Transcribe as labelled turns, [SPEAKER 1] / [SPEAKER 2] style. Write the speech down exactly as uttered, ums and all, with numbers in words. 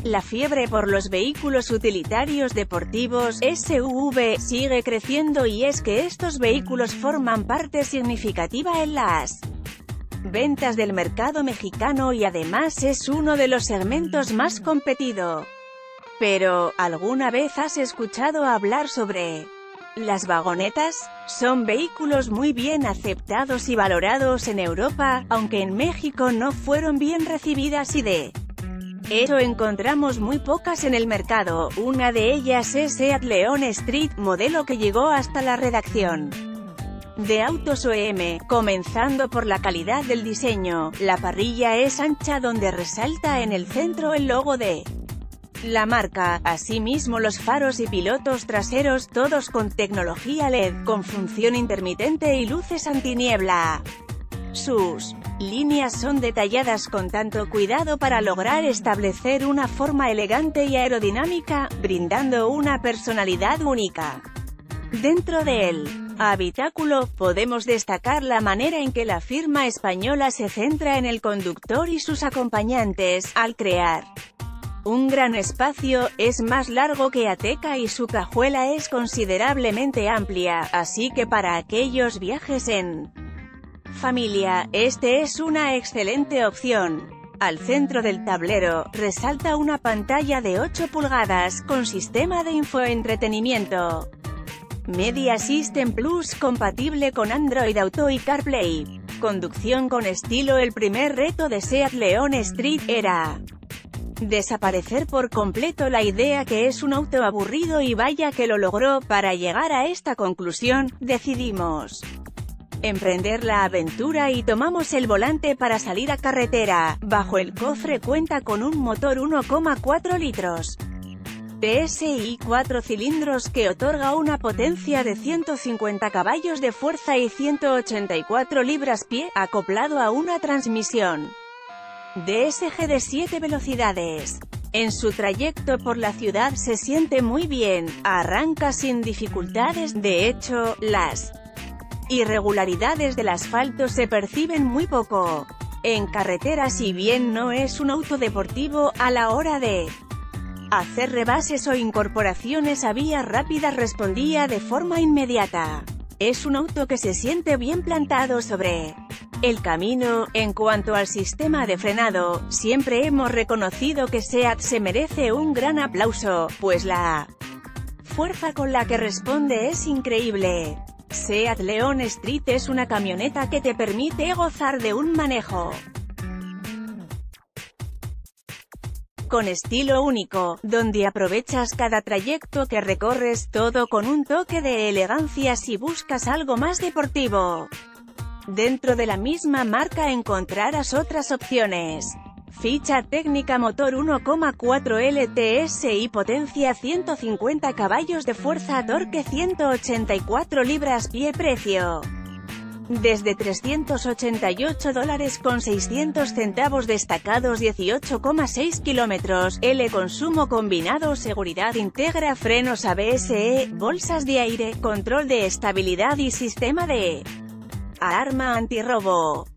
[SPEAKER 1] La fiebre por los vehículos utilitarios deportivos, S U V, sigue creciendo y es que estos vehículos forman parte significativa en las ventas del mercado mexicano y además es uno de los segmentos más competido. Pero, ¿alguna vez has escuchado hablar sobre las vagonetas? Son vehículos muy bien aceptados y valorados en Europa, aunque en México no fueron bien recibidas y de hecho encontramos muy pocas en el mercado. Una de ellas es Seat León Street, modelo que llegó hasta la redacción de Autos O E M, comenzando por la calidad del diseño. La parrilla es ancha donde resalta en el centro el logo de la marca, asimismo los faros y pilotos traseros, todos con tecnología L E D, con función intermitente y luces antiniebla. Sus líneas son detalladas con tanto cuidado para lograr establecer una forma elegante y aerodinámica, brindando una personalidad única. Dentro del habitáculo, podemos destacar la manera en que la firma española se centra en el conductor y sus acompañantes, al crear un gran espacio. Es más largo que Ateca y su cajuela es considerablemente amplia, así que para aquellos viajes en familia, este es una excelente opción. Al centro del tablero, resalta una pantalla de ocho pulgadas, con sistema de infoentretenimiento Media System Plus compatible con Android Auto y CarPlay. Conducción con estilo. El primer reto de Seat León Street era desaparecer por completo la idea que es un auto aburrido y vaya que lo logró. Para llegar a esta conclusión, decidimos emprender la aventura y tomamos el volante para salir a carretera. Bajo el cofre cuenta con un motor uno coma cuatro litros T S I cuatro cilindros que otorga una potencia de ciento cincuenta caballos de fuerza y ciento ochenta y cuatro libras-pie, acoplado a una transmisión D S G de siete velocidades. En su trayecto por la ciudad se siente muy bien, arranca sin dificultades. De hecho, las irregularidades del asfalto se perciben muy poco en carretera. Si bien no es un auto deportivo, a la hora de hacer rebases o incorporaciones a vías rápidas respondía de forma inmediata. Es un auto que se siente bien plantado sobre el camino. En cuanto al sistema de frenado, siempre hemos reconocido que Seat se merece un gran aplauso, pues la fuerza con la que responde es increíble. Seat León Street es una camioneta que te permite gozar de un manejo con estilo único, donde aprovechas cada trayecto que recorres, todo con un toque de elegancia si buscas algo más deportivo. Dentro de la misma marca encontrarás otras opciones. Ficha técnica: motor uno coma cuatro L T S I, potencia ciento cincuenta caballos de fuerza, torque ciento ochenta y cuatro libras-pie. Precio desde trescientos ochenta y ocho dólares con seiscientos centavos. Destacados: dieciocho coma seis kilómetros. L. Consumo combinado. Seguridad: integra frenos A B S E, bolsas de aire, control de estabilidad y sistema de alarma antirrobo.